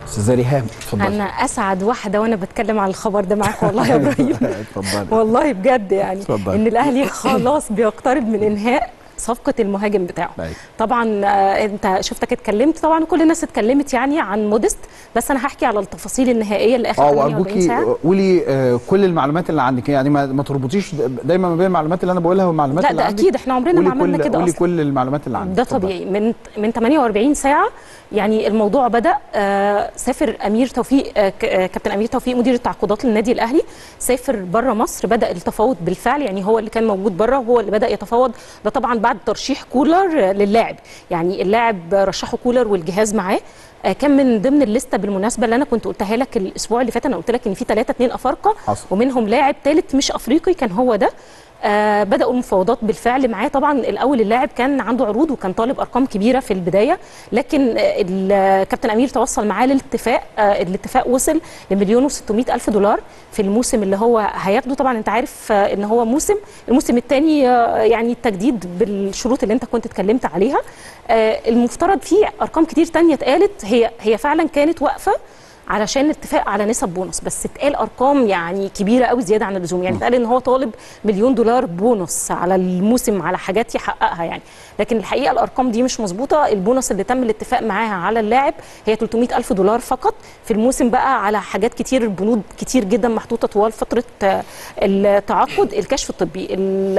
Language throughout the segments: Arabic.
استاذه ريهام اتفضلي. انا اسعد واحده وانا بتكلم على الخبر ده معاك والله يا ابراهيم. اتفضلي والله بجد يعني اتفضلي. ان الاهلي خلاص بيقترب من انهاء صفقه المهاجم بتاعه. طبعا انت شفتك اتكلمت طبعا وكل الناس اتكلمت يعني عن موديست، بس انا هحكي على التفاصيل النهائيه اللي اخر 48 ساعه. وارجوكي قولي كل المعلومات اللي عندك، يعني ما تربطيش دايما ما بين المعلومات اللي انا بقولها والمعلومات اللي عندك. لا ده اكيد احنا عمرنا ما عملنا كده اصلا. قولي كل المعلومات اللي عندك ده طبيعي. من 48 ساعه يعني الموضوع بدأ. سافر أمير توفيق، كابتن أمير توفيق مدير التعاقدات للنادي الأهلي، سافر بره مصر، بدأ التفاوض بالفعل، يعني هو اللي كان موجود بره وهو اللي بدأ يتفاوض. ده طبعا بعد ترشيح كولر للاعب، يعني اللاعب رشحه كولر والجهاز معاه. كان من ضمن الليسته بالمناسبه اللي انا كنت قلتها لك الاسبوع اللي فات، انا قلت لك ان في 2 افارقه ومنهم لاعب ثالث مش افريقي، كان هو ده. بدأوا المفاوضات بالفعل معاه. طبعا الأول اللاعب كان عنده عروض وكان طالب أرقام كبيرة في البداية، لكن الكابتن أمير تواصل معاه للاتفاق. الاتفاق وصل ل1,600,000 دولار في الموسم اللي هو هياخده. طبعا أنت عارف إن هو الموسم الثاني يعني التجديد بالشروط اللي أنت كنت اتكلمت عليها. المفترض فيه أرقام كتير تانية اتقالت، هي فعلا كانت واقفة علشان اتفاق على نسب بونص، بس اتقال ارقام يعني كبيره قوي زياده عن اللزوم. يعني اتقال ان هو طالب $1,000,000 بونص على الموسم على حاجات يحققها يعني، لكن الحقيقه الارقام دي مش مظبوطه. البونص اللي تم الاتفاق معاها على اللاعب هي $300,000 دولار فقط في الموسم، بقى على حاجات كتير، بنود كتير جدا محطوطه طوال فتره التعاقد. الكشف الطبي،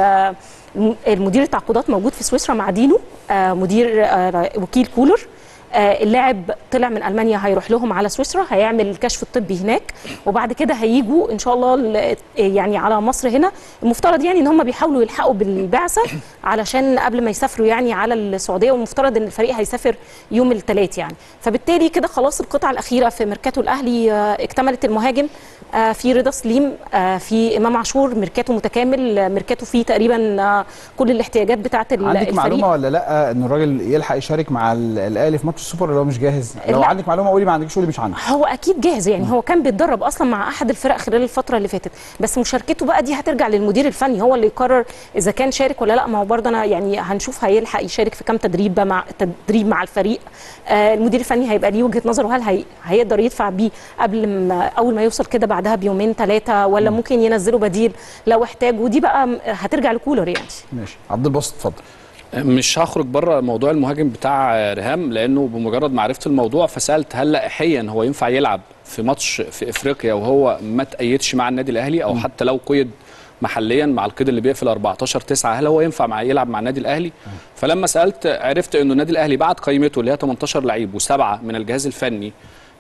المدير التعاقدات موجود في سويسرا مع دينو، مدير وكيل كولر. اللاعب طلع من المانيا هيروح لهم على سويسرا، هيعمل الكشف الطبي هناك، وبعد كده هيجوا ان شاء الله يعني على مصر هنا. المفترض يعني ان هم بيحاولوا يلحقوا بالبعثه علشان قبل ما يسافروا يعني على السعوديه، والمفترض ان الفريق هيسافر يوم الثلاث يعني. فبالتالي كده خلاص القطعه الاخيره في ميركاتو الاهلي اكتملت. المهاجم في رضا سليم، في امام عاشور، ميركاتو متكامل، ميركاتو فيه تقريبا كل الاحتياجات بتاعه الفريق. عندك معلومه ولا لا ان الراجل يلحق يشارك مع الاهلي في ماتش السوبر ولا هو مش جاهز؟ لو عندك معلومه قولي، ما عندكش قولي مش عندك. هو اكيد جاهز يعني، هو كان بيتدرب اصلا مع احد الفرق خلال الفتره اللي فاتت، بس مشاركته بقى دي هترجع للمدير الفني، هو اللي يقرر اذا كان شارك ولا لا. ما هو برضه انا يعني هنشوف هيلحق يشارك في كام تدريب مع الفريق. المدير الفني هيبقى ليه وجهه نظره، هل هيقدر يدفع بيه اول ما يوصل كده بعدها بيومين 3، ولا ممكن ينزله بديل لو احتاج، ودي بقى هترجع لكولر يعني. ماشي. عبد الباسط اتفضل. مش هخرج بره موضوع المهاجم بتاع ريهام، لانه بمجرد ما عرفت الموضوع فسالت هل لائحيا هو ينفع يلعب في ماتش في افريقيا وهو ما تأيدش مع النادي الاهلي، او حتى لو قيد محليا مع القيد اللي بيقفل 14/9، هل هو ينفع يلعب مع النادي الاهلي؟ فلما سالت عرفت انه النادي الاهلي بعد قائمته اللي هي 18 لعيب و7 من الجهاز الفني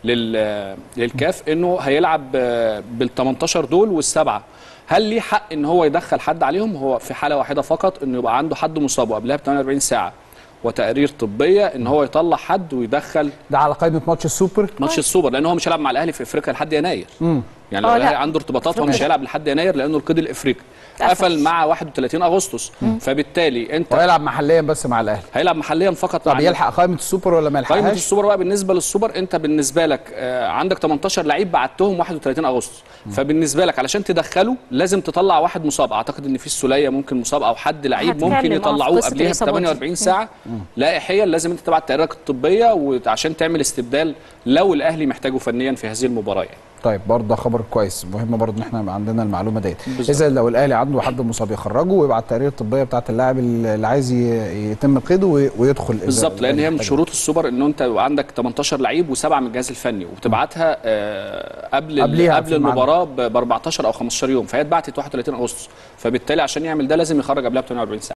للكاف انه هيلعب بال18 دول وال7. هل ليه حق ان هو يدخل حد عليهم؟ هو في حاله واحده فقط، انه يبقى عنده حد مصاب قبلها ب 48 ساعه وتقارير طبيه ان هو يطلع حد ويدخل. ده على قائمه ماتش السوبر؟ ماتش السوبر، لان هو مش هيلعب مع الاهلي في افريقيا لحد يناير. يعني لو الاهلي عنده ارتباطات هو مش هيلعب لحد يناير، لانه القيد الافريقي قفل مع 31 اغسطس. فبالتالي انت هيلعب محليا بس مع الاهلي، هيلعب محليا فقط. طب يلحق قائمه السوبر ولا ما يلحقهاش؟ قائمه السوبر بقى بالنسبه للسوبر، انت بالنسبه لك عندك 18 لعيب بعتهم 31 اغسطس، فبالنسبه لك علشان تدخله لازم تطلع واحد مصاب. اعتقد ان في السوليه ممكن مصاب، او حد لعيب ممكن يطلعوه قبلها ب 48 ساعه لائحيا. لازم انت تبعت تقريرك الطبيه وعشان تعمل استبدال لو الاهلي محتاجه فنيا في هذه المباراه يعني. طيب برضه خبر كويس، مهم برضه ان احنا عندنا المعلومه ديت. اذا لو الاهلي عنده حد مصاب يخرجه ويبعت التقارير الطبيه بتاعه اللاعب اللي عايز يتم قيده ويدخل. بالظبط، لان هي من شروط السوبر ان انت يبقى عندك 18 لعيب و7 من الجهاز الفني، وبتبعتها قبل المباراه ب 14 او 15 يوم، فهي اتبعتت 31 اغسطس، فبالتالي عشان يعمل ده لازم يخرج قبلها ب 48 ساعه.